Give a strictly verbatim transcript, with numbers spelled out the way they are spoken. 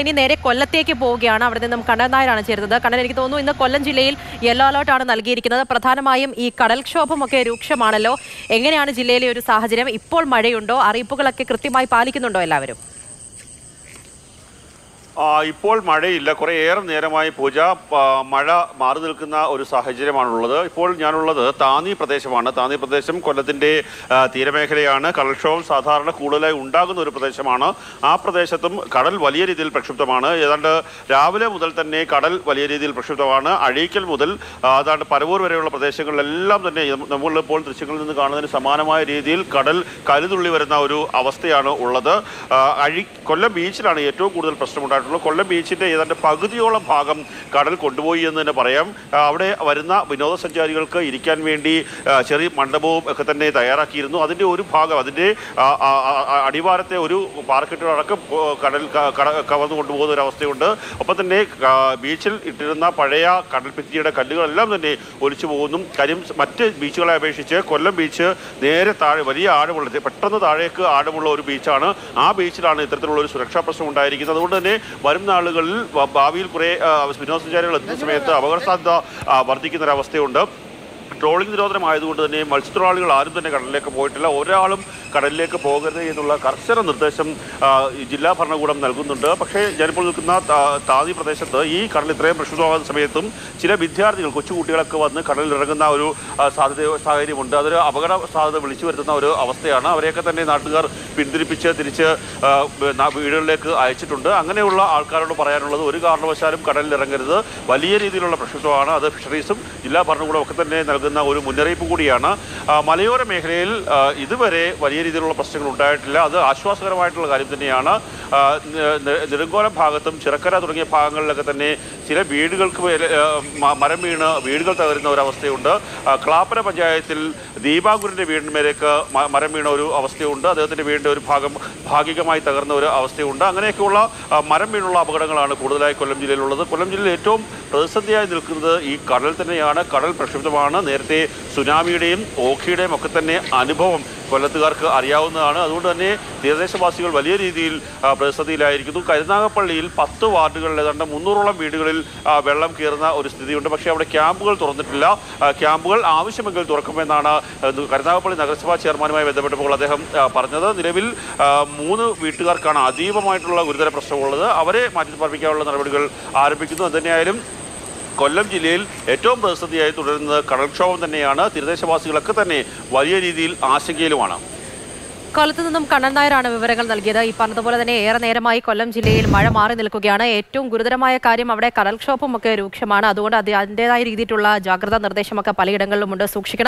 ഇനി നേരെ കൊല്ലത്തേക്ക് പോവുകയാണ്. അവിടെ നിന്നും കണ്ണൻ നായരാണ് ചേരുന്നത്. കണ്ണൻ, എനിക്ക് തോന്നുന്നു ഇന്ന് കൊല്ലം ജില്ലയിൽ യെല്ലോ അലേർട്ടാണ് നൽകിയിരിക്കുന്നത്. പ്രധാനമായും ഈ കടൽക്ഷോഭമൊക്കെ രൂക്ഷമാണല്ലോ. എങ്ങനെയാണ് ജില്ലയിലെ ഒരു സാഹചര്യം? ഇപ്പോൾ മഴയുണ്ടോ? അറിയിപ്പുകളൊക്കെ കൃത്യമായി പാലിക്കുന്നുണ്ടോ എല്ലാവരും? ഇപ്പോൾ മഴയില്ല. കുറേ ഏറെ നേരമായി പൂജ മഴ മാറി നിൽക്കുന്ന ഒരു സാഹചര്യമാണുള്ളത്. ഇപ്പോൾ ഞാനുള്ളത് താന്നി പ്രദേശമാണ്. താന്നി പ്രദേശം കൊല്ലത്തിൻ്റെ തീരമേഖലയാണ്. കടൽക്ഷോഭം സാധാരണ കൂടുതലായി ഉണ്ടാകുന്ന ഒരു പ്രദേശമാണ്. ആ പ്രദേശത്തും കടൽ വലിയ രീതിയിൽ പ്രക്ഷുബ്ധമാണ്. ഏതാണ്ട് രാവിലെ മുതൽ തന്നെ കടൽ വലിയ രീതിയിൽ പ്രക്ഷുബ്ധമാണ്. അഴീക്കൽ മുതൽ ഏതാണ്ട് പരവൂർ വരെയുള്ള പ്രദേശങ്ങളിലെല്ലാം തന്നെ നമ്മളിപ്പോൾ ദൃശ്യങ്ങളിൽ നിന്ന് കാണുന്നതിന് സമാനമായ രീതിയിൽ കടൽ കരുതുള്ളി വരുന്ന ഒരു അവസ്ഥയാണ് ഉള്ളത്. അഴി കൊല്ലം ബീച്ചിലാണ് ഏറ്റവും കൂടുതൽ പ്രശ്നമുണ്ടായിട്ടുള്ളത്. കൊല്ലം ബീച്ചിന്റെ ഏതാണ്ട് പകുതിയോളം ഭാഗം കടൽ കൊണ്ടുപോയി എന്ന് തന്നെ പറയാം. അവിടെ വരുന്ന വിനോദസഞ്ചാരികൾക്ക് ഇരിക്കാൻ വേണ്ടി ചെറിയ മണ്ഡപവും ഒക്കെ തന്നെ തയ്യാറാക്കിയിരുന്നു. അതിൻ്റെ ഒരു ഭാഗം, അതിൻ്റെ അടിവാരത്തെ ഒരു പാറക്കെട്ടുകളടക്കം കടൽ കവർന്നു കൊണ്ടുപോകുന്ന ഒരു അവസ്ഥയുണ്ട്. ഒപ്പം തന്നെ ബീച്ചിൽ ഇട്ടിരുന്ന പഴയ കടൽഭിത്തിയുടെ കല്ലുകളെല്ലാം തന്നെ ഒലിച്ചു പോകുന്നു. കാര്യം മറ്റ് ബീച്ചുകളെ അപേക്ഷിച്ച് കൊല്ലം ബീച്ച് നേരെ താഴെ വലിയ ആഴമുള്ളത്, പെട്ടെന്ന് താഴേക്ക് ആഴമുള്ള ഒരു ബീച്ചാണ്. ആ ബീച്ചിലാണ് ഇത്തരത്തിലുള്ള ഒരു സുരക്ഷാ പ്രശ്നം ഉണ്ടായിരിക്കുന്നത്. അതുകൊണ്ട് തന്നെ വരും നാളുകളിൽ ഭാവിയിൽ കുറേ വിനോദസഞ്ചാരികൾ എത്തുന്ന സമയത്ത് അപകട സാധ്യത വർദ്ധിക്കുന്നൊരവസ്ഥയുണ്ട്. ട്രോളിംഗ് നിരോധനമായതുകൊണ്ട് തന്നെ മത്സ്യത്തൊഴിലാളികൾ ആരും തന്നെ കടലിലേക്ക് പോയിട്ടില്ല. ഒരാളും കടലിലേക്ക് പോകരുത് എന്നുള്ള കർശന നിർദ്ദേശം ജില്ലാ ഭരണകൂടം നൽകുന്നുണ്ട്. പക്ഷേ ഞാനിപ്പോൾ നിൽക്കുന്ന താന്നി പ്രദേശത്ത് ഈ കടൽ ഇത്രയും പ്രക്ഷുബ്ധമാകുന്ന സമയത്തും ചില വിദ്യാർത്ഥികൾ, കൊച്ചുകുട്ടികളൊക്കെ വന്ന് കടലിൽ ഇറങ്ങുന്ന ഒരു സാധ്യത സാഹചര്യമുണ്ട്. അതൊരു അപകട സാധ്യത വിളിച്ചു വരുത്തുന്ന ഒരു അവസ്ഥയാണ്. അവരെയൊക്കെ തന്നെ നാട്ടുകാർ പിന്തിരിപ്പിച്ച് തിരിച്ച് വീടുകളിലേക്ക് അയച്ചിട്ടുണ്ട്. അങ്ങനെയുള്ള ആൾക്കാരോട് പറയാനുള്ളത്, ഒരു കാരണവശാലും കടലിൽ ഇറങ്ങരുത്. വലിയ രീതിയിലുള്ള പ്രക്ഷുബ്ധമാണ്. അത് ഫിഷറീസും ജില്ലാ ഭരണകൂടം ഒക്കെ തന്നെ നൽകുന്ന ഒരു മുന്നറിയിപ്പ് കൂടിയാണ്. മലയോര മേഖലയിൽ ഇതുവരെ വലിയ രീതിയിലുള്ള പ്രശ്നങ്ങൾ ഉണ്ടായിട്ടില്ല. അത് ആശ്വാസകരമായിട്ടുള്ള കാര്യം തന്നെയാണ്. നെടുങ്കോലം ഭാഗത്തും ചിറക്കര തുടങ്ങിയ ഭാഗങ്ങളിലൊക്കെ തന്നെ ചില വീടുകൾക്ക് മരം വീണ് വീടുകൾ തകരുന്ന ഒരവസ്ഥയുണ്ട്. ക്ലാപ്പന പഞ്ചായത്തിൽ ദീപാങ്കുരൻ്റെ വീടിന്മേലേക്ക് മരം വീണ ഒരു അവസ്ഥയുണ്ട്. അദ്ദേഹത്തിൻ്റെ വീടിൻ്റെ ഒരു ഭാഗം ഭാഗികമായി തകർന്ന ഒരു അവസ്ഥയുണ്ട്. അങ്ങനെയൊക്കെയുള്ള മരം വീണുള്ള അപകടങ്ങളാണ് കൂടുതലായി കൊല്ലം ജില്ലയിലുള്ളത്. കൊല്ലം ജില്ലയിൽ ഏറ്റവും പ്രതിസന്ധിയായി നിൽക്കുന്നത് ഈ കടൽ തന്നെയാണ്. കടൽ പ്രക്ഷുബ്ധമാണ്. നേരത്തെ സുനാമിയുടെയും ഓഖിയുടെയും ഒക്കെ തന്നെ അനുഭവം കൊല്ലത്തുകാർക്ക് അറിയാവുന്നതാണ്. അതുകൊണ്ട് തന്നെ തീരദേശവാസികൾ വലിയ രീതിയിൽ പ്രതിസന്ധിയിലായിരിക്കുന്നു. കരുനാഗപ്പള്ളിയിൽ പത്ത് വാർഡുകളിൽ ഏതാണ്ട് മുന്നൂറോളം വീടുകളിൽ വെള്ളം കയറുന്ന ഒരു സ്ഥിതിയുണ്ട്. പക്ഷേ അവിടെ ക്യാമ്പുകൾ തുറന്നിട്ടില്ല. ക്യാമ്പുകൾ ആവശ്യമെങ്കിൽ തുറക്കുമെന്നാണ് കരുനാഗപ്പള്ളി നഗരസഭാ ചെയർമാനുമായി ബന്ധപ്പെട്ടപ്പോൾ അദ്ദേഹം പറഞ്ഞത്. നിലവിൽ മൂന്ന് വീട്ടുകാർക്കാണ് അതീവമായിട്ടുള്ള ഗുരുതര പ്രശ്നമുള്ളത്. അവരെ മാറ്റിപ്പാർപ്പിക്കാനുള്ള നടപടികൾ ആരംഭിക്കുന്നു. അതുതന്നെയായാലും കൊല്ലം ജില്ലയിൽ ഏറ്റവും പ്രതിസന്ധിയായി തുടരുന്നത് കടൽക്ഷോഭം തന്നെയാണ്. തീരദേശവാസികളൊക്കെ തന്നെ വലിയ രീതിയിൽ ആശങ്കയിലുമാണ്. കൊല്ലത്ത് നിന്നും കണ്ണൻ നായരാണ് വിവരങ്ങൾ നൽകിയത്. ഈ പറഞ്ഞതുപോലെ തന്നെ ഏറെ നേരമായി കൊല്ലം ജില്ലയിൽ മഴ മാറി നിൽക്കുകയാണ്. ഏറ്റവും ഗുരുതരമായ കാര്യം അവിടെ കടൽക്ഷോഭമൊക്കെ രൂക്ഷമാണ്. അതുകൊണ്ട് അത് അതിൻ്റെതായ രീതിയിലുള്ള ജാഗ്രതാ നിർദ്ദേശമൊക്കെ പലയിടങ്ങളിലുമുണ്ട്. സൂക്ഷിക്കണം.